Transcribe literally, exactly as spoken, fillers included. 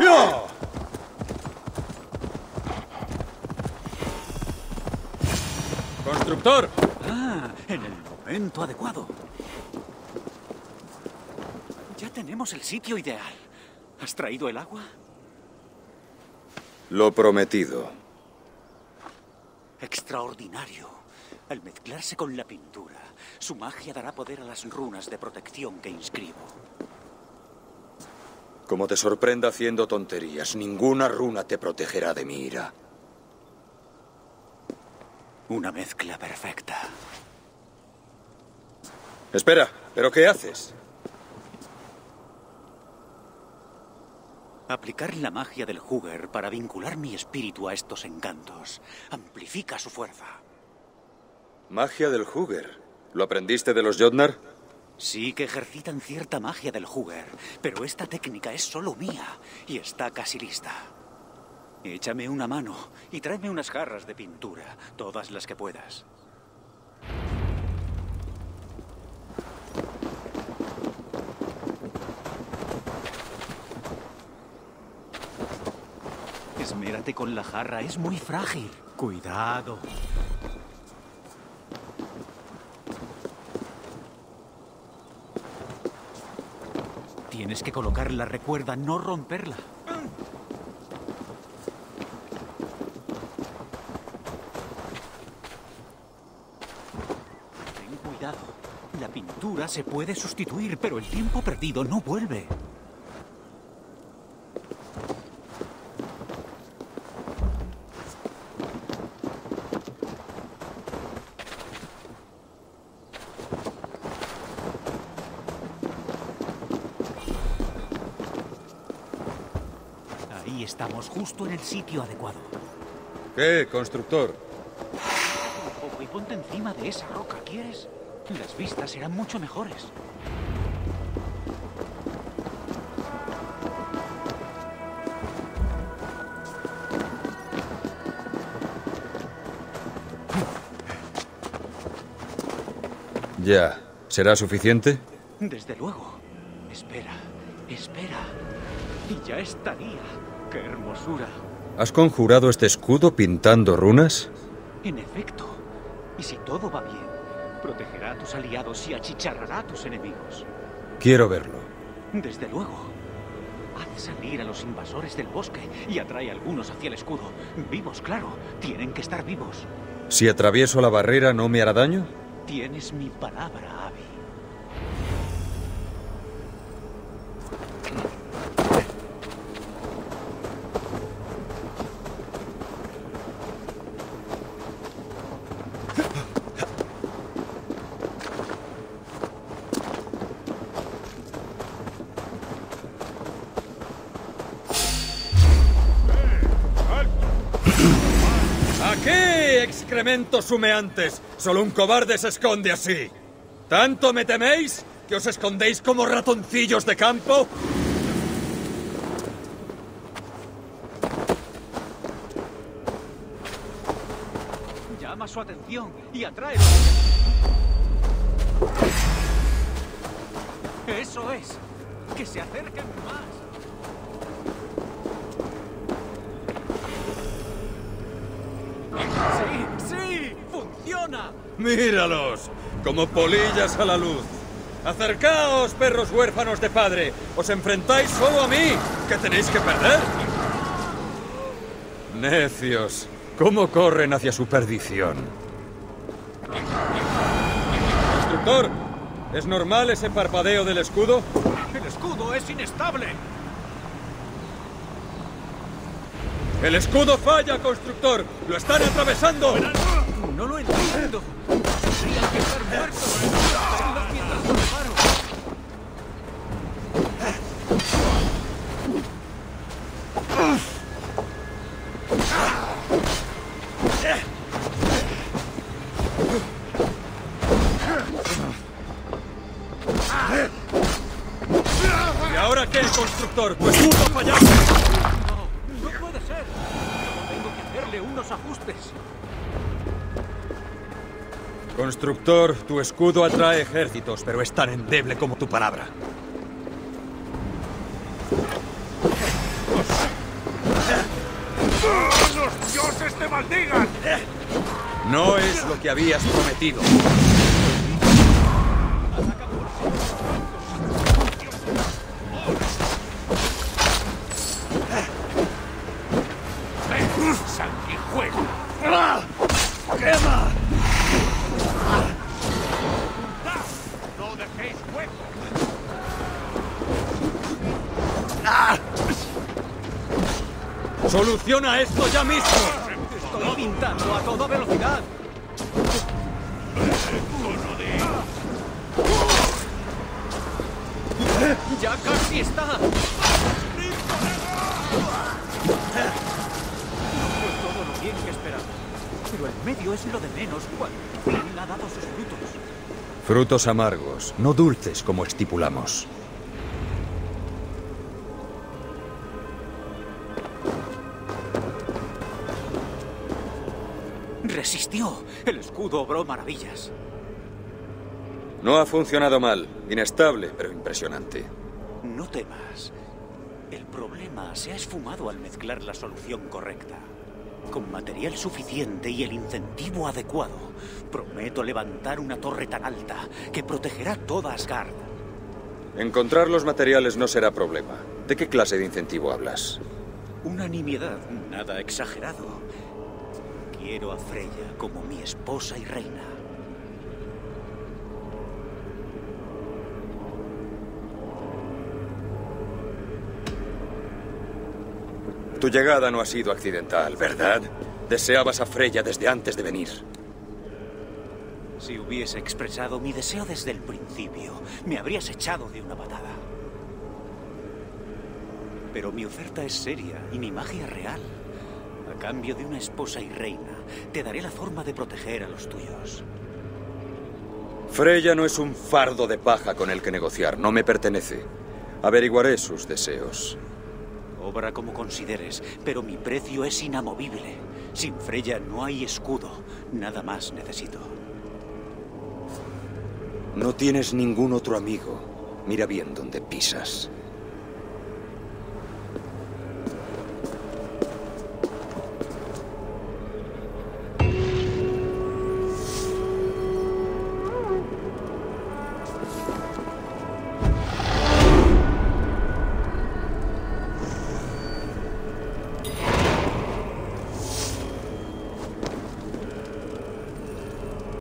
¡Ya! ¡Constructor! Ah, en el momento adecuado. Ya tenemos el sitio ideal. ¿Has traído el agua? Lo prometido. Extraordinario. Al mezclarse con la pintura, su magia dará poder a las runas de protección que inscribo. Como te sorprenda haciendo tonterías, ninguna runa te protegerá de mi ira. Una mezcla perfecta. Espera, ¿pero qué haces? Aplicar la magia del Hugger para vincular mi espíritu a estos encantos amplifica su fuerza. Magia del Hugger. ¿Lo aprendiste de los Jotnar? Sí que ejercitan cierta magia del Hugger, pero esta técnica es solo mía y está casi lista. Échame una mano y tráeme unas jarras de pintura, todas las que puedas. Esmérate con la jarra, es muy frágil. Cuidado. Tienes que colocarla, recuerda, no romperla. Ten cuidado. La pintura se puede sustituir, pero el tiempo perdido no vuelve. Ahí estamos, justo en el sitio adecuado. ¿Qué, constructor? Un poco y ponte encima de esa roca, ¿quieres? Las vistas serán mucho mejores. Ya. ¿Será suficiente? Desde luego. Espera, espera. Y ya estaría. ¡Qué hermosura! ¿Has conjurado este escudo pintando runas? En efecto. Y si todo va bien, protegerá a tus aliados y achicharrará a tus enemigos. Quiero verlo. Desde luego. Haz salir a los invasores del bosque y atrae a algunos hacia el escudo. Vivos, claro. Tienen que estar vivos. Si atravieso la barrera, ¿no me hará daño? Tienes mi palabra, Abby. ¡Aquí, excrementos humeantes! Solo un cobarde se esconde así. ¿Tanto me teméis que os escondéis como ratoncillos de campo? Llama su atención y atrae. Eso es. Que se acerquen más. ¡Sí! ¡Sí! ¡Funciona! ¡Míralos! Como polillas a la luz. ¡Acercaos, perros huérfanos de padre! ¡Os enfrentáis solo a mí! ¿Qué tenéis que perder? Necios. ¿Cómo corren hacia su perdición? Constructor, ¿es normal ese parpadeo del escudo? ¡El escudo es inestable! ¡El escudo falla, constructor! ¡Lo están atravesando! No lo entiendo. Tendrían que estar muertos. Verlos mientras lo reparo. ¿Y ahora qué, constructor? ¡Tu escudo ha fallado! No, no puede ser. Tengo que hacerle unos ajustes. Constructor, tu escudo atrae ejércitos, pero es tan endeble como tu palabra. te maldigan! No es lo que habías prometido. ¡Sanguijuela! ¡Quema! ¡No dejéis hueco! ¡Soluciona esto ya mismo! Estoy pintando a toda velocidad. ¡Ya casi está! No fue todo lo bien que esperaba. Pero el medio es lo de menos cuando por fin ha dado sus frutos. Frutos amargos, no dulces como estipulamos. Resistió. El escudo obró maravillas. No ha funcionado mal. Inestable, pero impresionante. No temas. El problema se ha esfumado al mezclar la solución correcta. Con material suficiente y el incentivo adecuado, prometo levantar una torre tan alta que protegerá toda Asgard. Encontrar los materiales no será problema. ¿De qué clase de incentivo hablas? Una nimiedad, nada exagerado. Quiero a Freya como mi esposa y reina. Tu llegada no ha sido accidental, ¿verdad? Deseabas a Freya desde antes de venir. Si hubiese expresado mi deseo desde el principio, me habrías echado de una patada. Pero mi oferta es seria y mi magia real. A cambio de una esposa y reina, te daré la forma de proteger a los tuyos. Freya no es un fardo de paja con el que negociar. No me pertenece. Averiguaré sus deseos. Obra como consideres, pero mi precio es inamovible. Sin Freya no hay escudo. Nada más necesito. No tienes ningún otro amigo. Mira bien dónde pisas.